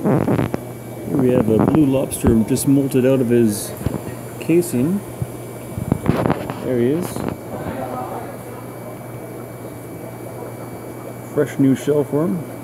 Here we have a blue lobster just molted out of his casing. There he is. Fresh new shell for him.